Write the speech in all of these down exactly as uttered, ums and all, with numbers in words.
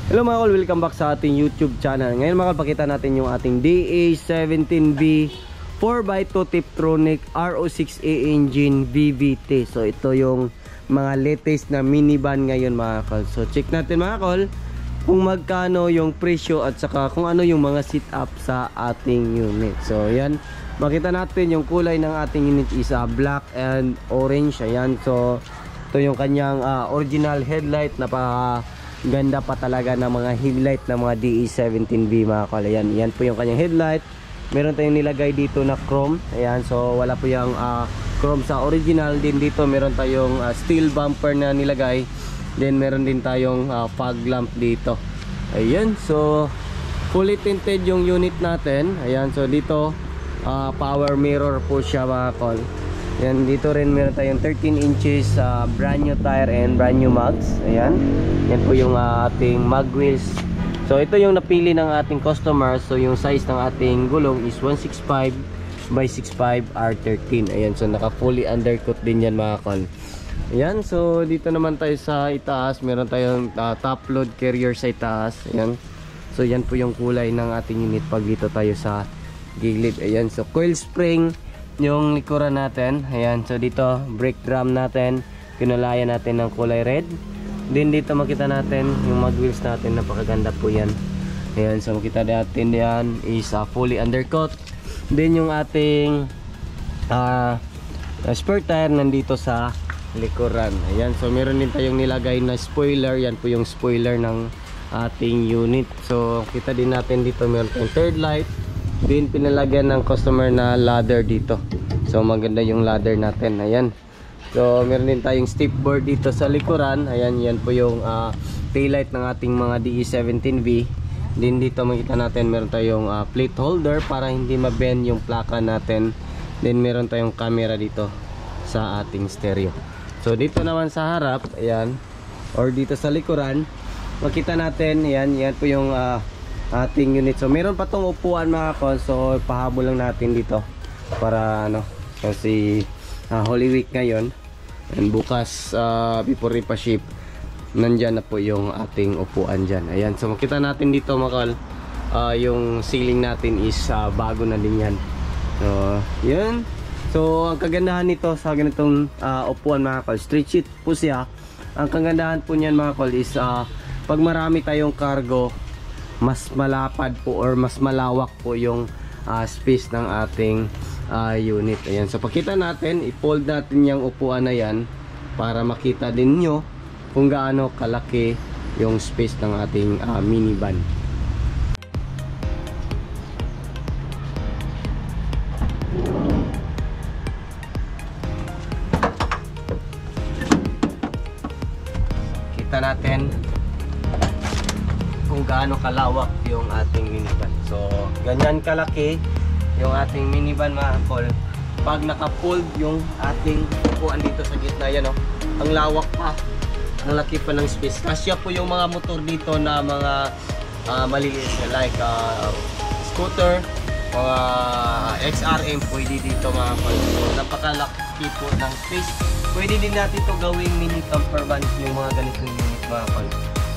Hello mga kol, welcome back sa ating YouTube channel. Ngayon mga kol, pakita natin yung ating D A seventeen B four by two Tiptronic R O six A engine V V T. So ito yung mga latest na minivan ngayon mga kol. So check natin mga kol kung magkano yung presyo at saka kung ano yung mga sit up sa ating unit. So yan, makita natin yung kulay ng ating unit is uh, black and orange. Ayan, so ito yung kanyang uh, original headlight. Napaka ganda pa talaga ng mga headlight ng mga D A seventeen B mga kol. Ayan, yan po yung kanyang headlight. Meron tayong nilagay dito na chrome. Ayan, so wala po yung uh, chrome sa original. Din dito meron tayong uh, steel bumper na nilagay. Then meron din tayong uh, fog lamp dito. Ayan, so fully tinted yung unit natin. Ayan, so dito uh, power mirror po siya mga kol. Yan, dito rin meron tayong thirteen inches uh, brand new tire and brand new mags. Ayan, yan po yung uh, ating mag wheels. So ito yung napili ng ating customer. So yung size ng ating gulong is one sixty-five by sixty-five R thirteen. Ayan, so naka fully undercoat din yan mga kol. Ayan, so dito naman tayo sa itaas. Meron tayong uh, top load carrier sa itaas. Ayan, so yan po yung kulay ng ating unit pag dito tayo sa gilid. Ayan, so coil spring yung likuran natin. Ayan, so dito brake drum natin, kinulayan natin ng kulay red. Din dito makita natin yung mag wheels natin, napakaganda po yan. Ayan, so makita natin yan is uh, fully undercoat. Din yung ating uh, spare tire nandito sa likuran. Ayan, so meron din tayong nilagay na spoiler. Yan po yung spoiler ng ating unit. So kita din natin dito meron tayong third light. Din pinalagyan ng customer na ladder dito. So maganda yung ladder natin. Ayan, so meron din tayong step board dito sa likuran. Ayan, yan po yung uh, taillight ng ating mga D A seventeen B. Din dito makita natin meron tayong uh, plate holder para hindi ma-bend yung plaka natin. Then meron tayong camera dito sa ating stereo. So dito naman sa harap, ayan, or dito sa likuran, makita natin, ayan, yan po yung uh, ating unit. So meron pa tong upuan mga kol. So pahabol lang natin dito para ano, kasi uh, Holy Week ngayon and bukas uh, before ipa-ship, nandyan na po yung ating upuan dyan. Ayan, so makita natin dito mga kol, uh, yung ceiling natin is uh, bago na din yan. So yun, so ang kagandahan nito sa ganitong uh, upuan mga kol, straight seat po siya. Ang kagandahan po niyan mga kol is uh, pag marami tayong cargo, mas malapad po or mas malawak po yung uh, space ng ating uh, unit. Ayan, so pakita natin, i-fold natin yung upuan na yan para makita din nyo kung gaano kalaki yung space ng ating uh, minivan. Kita natin kung gaano kalawak yung ating minivan. So ganyan kalaki yung ating minivan mga kol. Pag naka-fold yung ating upuan dito sa gitna, yan, oh, ang lawak pa, ang laki pa ng space. Kasya po yung mga motor dito na mga uh, maliit like uh, scooter, mga X R M, pwede dito mga kol. So napakalaki po ng space. Pwede din natin ito gawing mini camper van yung mga ganitong unit mga kol.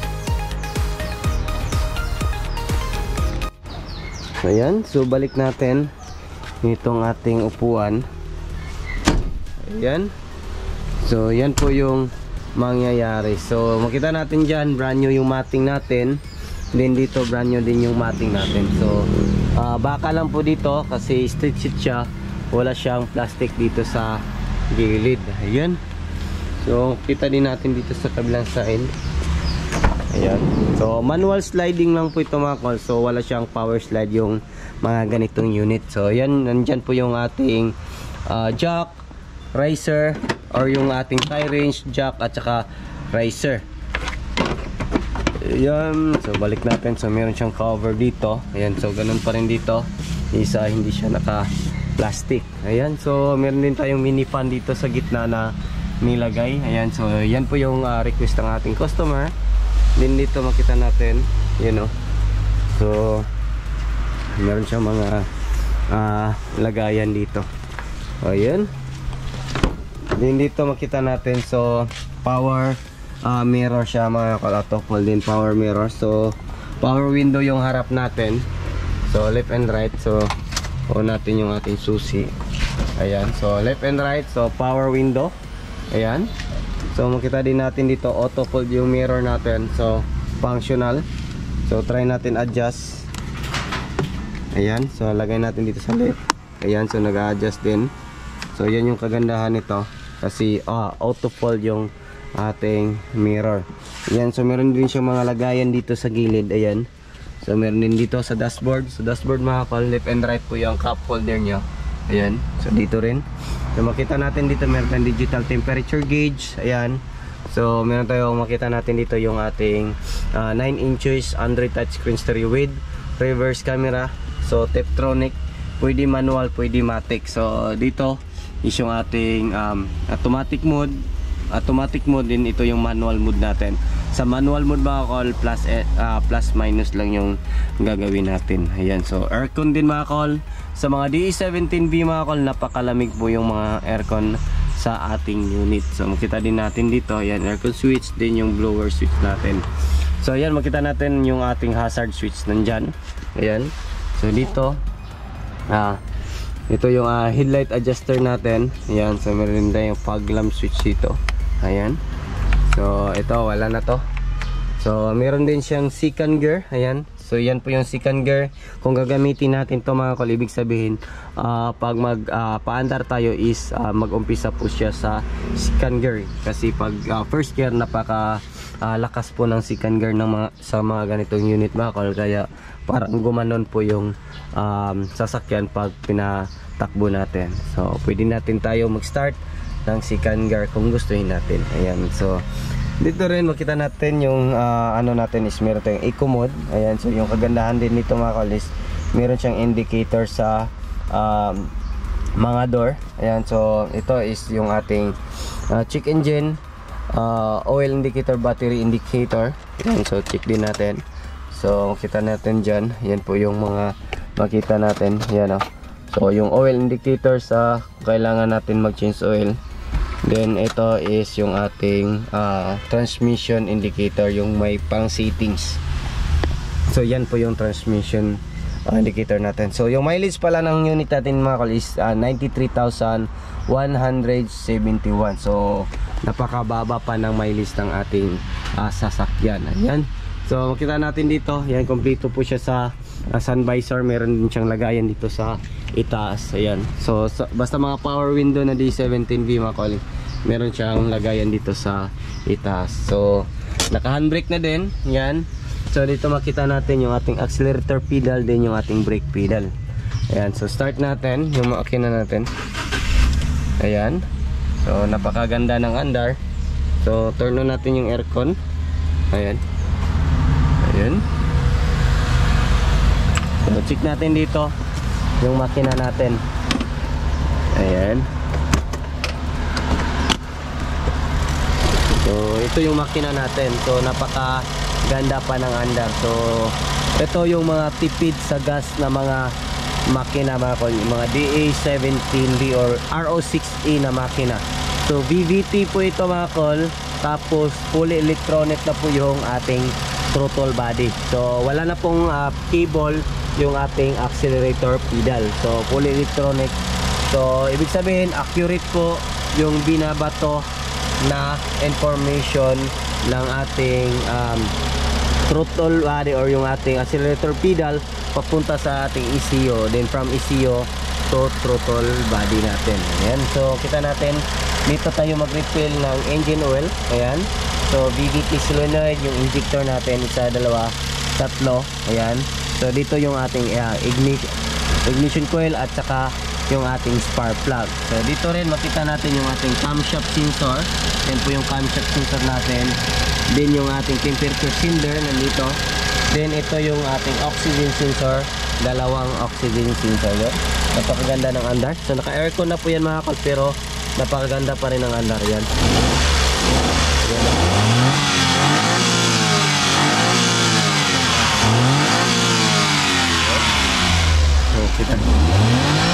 Ayan, so balik natin itong ating upuan. Ayan, so yan po yung mangyayari. So makita natin dyan, brand new yung matting natin. Then dito brand new din yung matting natin. So uh, baka lang po dito kasi straight seat siya, wala siyang plastic dito sa gilid. Ayan, so kita din natin dito sa kabilang side. Ayan, so manual sliding lang po ito mga kol. So wala siyang power slide yung mga ganitong unit. So yan, nandyan po yung ating uh, jack, riser, or yung ating tie range jack at saka riser. Ayan, so balik natin. So meron siyang cover dito. Ayan, so ganun pa rin dito, isa hindi siya naka plastic. Ayan, so meron din tayong mini fan dito sa gitna na nilagay. Ayan, so yan po yung uh, request ng ating customer. Din dito makita natin, you know, so meron siyang mga uh, lagayan dito. Ayan, din dito makita natin, so power uh, mirror siya mga kol, auto fold din power mirror. So power window yung harap natin, so left and right. So on natin yung ating susi, ayan, so left and right, so power window, ayan. So makita din natin dito auto fold yung mirror natin, so functional. So try natin adjust, ayan, so lagay natin dito sa left, ayan, so nag-adjust din. So yan yung kagandahan nito kasi ah, auto fold yung ating mirror. Ayan, so meron din siyang mga lagayan dito sa gilid, ayan. So meron din dito sa dashboard. So dashboard mga kol, left and right po yung cup holder nya, ayan. So dito rin, so makita natin dito meron tayong digital temperature gauge, ayan. So meron tayong makita natin dito yung ating uh, nine inches Android touchscreen stereo with reverse camera. So Tiptronic, pwede manual, pwede matic. So dito is yung ating um, automatic mode. Automatic mode din, ito yung manual mode natin. Sa manual mode mga kol, plus, uh, plus minus lang yung gagawin natin. Ayan, so aircon din mga kol. Sa mga D A seventeen B mga kol, napakalamig po yung mga aircon sa ating unit. So makita din natin dito, ayan, aircon switch din yung blower switch natin. So ayan, makita natin yung ating hazard switch nandyan. Ayan, so dito ah, ito yung uh, headlight adjuster natin. Ayan, so meron din tayong fog lamp switch dito. Ayan, so ito wala na to. So meron din siyang second gear, ayan. So yan po yung second gear. Kung gagamitin natin to mga kol, ibig sabihin uh, pag mag uh, paandar tayo is uh, mag-umpisa po siya sa second gear. Kasi pag uh, first gear, napaka uh, lakas po ng second gear ng mga, sa mga ganitong unit mga kol. Kaya parang gumanon po yung um, sasakyan pag pinatakbo natin. So pwede natin tayo mag-start ng second gear kung gustuhin natin. Ayan, so dito rin makita natin yung uh, ano natin is meron tayong eco mode. Ayan, so yung kagandahan din nito mga kol is meron siyang indicator sa um, mga door. Ayan, so ito is yung ating uh, check engine, uh, oil indicator, battery indicator. Ayan, so check din natin. So makita natin dyan, yan po yung mga makita natin. Ayan, oh. So yung oil indicator sa kailangan natin mag change oil. Then ito is yung ating uh, transmission indicator, yung may pang settings. So yan po yung transmission uh, indicator natin. So yung mileage pala ng unit natin mga kol is uh, ninety-three thousand one hundred seventy-one. So napakababa pa ng mileage ng ating uh, sasakyan. Ayan, so makita natin dito, yan, kompleto po siya sa uh, sun visor. Meron din siyang lagayan dito sa itaas. Ayan, so, so basta mga power window na D seventeen B mga kol, meron siyang lagayan dito sa itaas. So naka handbrake na din, yan. So dito makita natin yung ating accelerator pedal, din yung ating brake pedal. Ayan, so start natin yung makina natin. Ayan, so napakaganda ng andar. So turn on natin yung aircon. Ayan, ayan. So check natin dito yung makina natin. Ayan, so ito yung makina natin. So napaka ganda pa ng andar. So ito yung mga tipid sa gas na mga makina mga kol, mga D A seventeen B or R O six A na makina. So V V T po ito mga kol, tapos fully electronic na po yung ating throttle body. So wala na pong uh, cable yung ating accelerator pedal. So fully electronic. So ibig sabihin accurate po yung binabato na information ng ating um, throttle body or yung ating accelerator pedal papunta sa ating E C U, then from E C U to throttle body natin. Ayan, so kita natin dito tayo mag-refill ng engine oil. Ayan, so V V T solenoid, yung injector natin, isa, dalawa, tatlo. Ayan, so dito yung ating uh, igni ignition coil at saka yung ating spark plug. So dito rin makita natin yung ating camshaft sensor. Yan po yung camshaft sensor natin. Then yung ating temperature cylinder nandito. Then ito yung ating oxygen sensor, dalawang oxygen sensor yun. Napakaganda ng andar. So naka aircon na po yan mga kol, pero napakaganda pa rin ng andar yan. Yan. So kita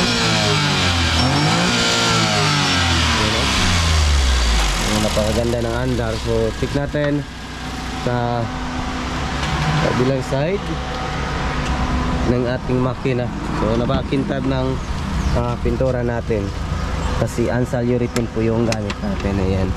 napakaganda ng andar. So check natin sa kabilang side ng ating makina. So napakintab ng uh, pintura natin kasi Ansal urethane po yung gamit natin. Ayan.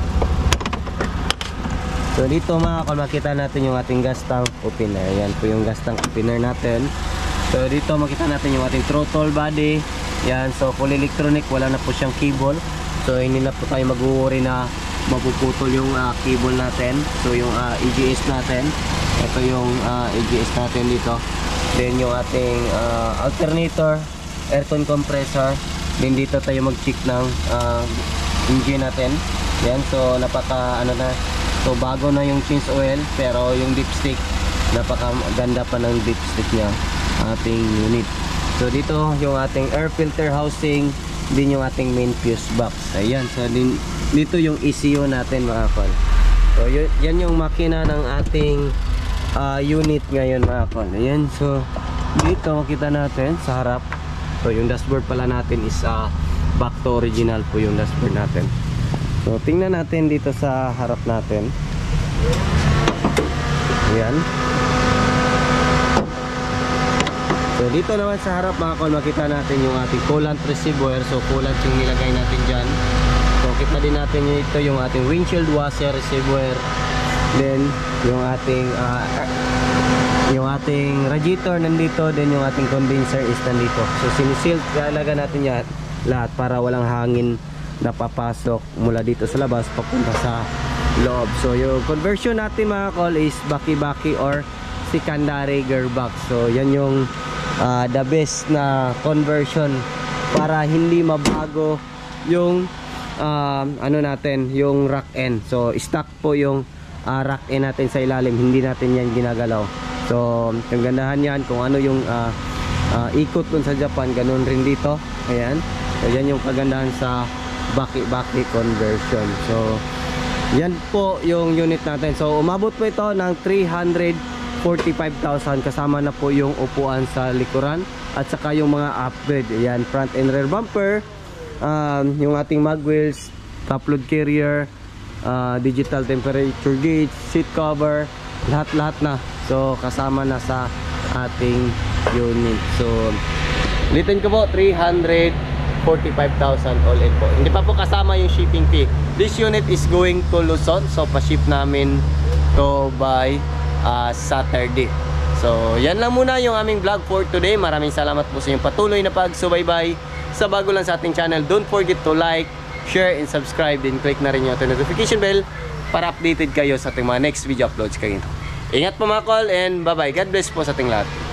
So dito mga kol, makita natin yung ating gas tank opener. Ayan po yung gas tank opener natin. So dito makita natin yung ating throttle body. Yan, so full electronic, wala na po siyang cable. So hindi na po tayo mag-worry na mapuputol yung uh, cable natin. So yung uh, E G S natin, ito yung uh, E G S natin dito. Then yung ating uh, alternator, aircon compressor. Then dito tayo mag-check ng uh, engine natin. Yan, so napaka ano na, so bago na yung change oil, pero yung dipstick, napaka ganda pa ng dipstick niya, ating unit. So dito yung ating air filter housing, din yung ating main fuse box. Ayan, so din, dito yung E C U natin mga kol. So yun, yan yung makina ng ating uh, unit ngayon mga kol. Ayan, so dito makita natin sa harap. So yung dashboard pala natin is uh, back to original po yung dashboard natin. So tingnan natin dito sa harap natin. Ayan. So dito naman sa harap mga kol, makita natin yung ating coolant reservoir. So coolant yung nilagay natin dyan. So kita din natin yung ito yung ating windshield washer reservoir. Then yung ating uh, yung ating radiator nandito. Then yung ating condenser is nandito. So sinisil talaga natin yan lahat para walang hangin na papasok mula dito sa labas papunta sa loob. So yung conversion natin mga kol is baki-baki or secondary gearbox. So yan yung uh, the best na conversion para hindi mabago yung uh, ano natin, yung rack end. So stock po yung uh, rack end natin sa ilalim, hindi natin yan ginagalaw. So ang gandahan yan kung ano yung uh, uh, ikot dun sa Japan, ganun rin dito. Ayan, so yan yung kagandahan sa baki-baki conversion. So yan po yung unit natin. So umabot po ito ng three hundred forty-five thousand, kasama na po yung upuan sa likuran at saka yung mga upgrade. Ayan, front and rear bumper, um, yung ating mag wheels, top load carrier, uh, digital temperature gauge, seat cover, lahat-lahat na. So kasama na sa ating unit. So ulitin ko po, three hundred forty-five thousand all in po. Hindi pa po kasama yung shipping fee. This unit is going to Luzon. So pa-ship namin to by uh, Saturday. So yan lang muna yung aming vlog for today. Maraming salamat po sa inyong patuloy na pagsubaybay sa bago lang sa ating channel. Don't forget to like, share, and subscribe. Then click na rin yung notification bell para updated kayo sa ating mga next video uploads kayo. Ingat po mga kol, and bye bye. God bless po sa ating lahat.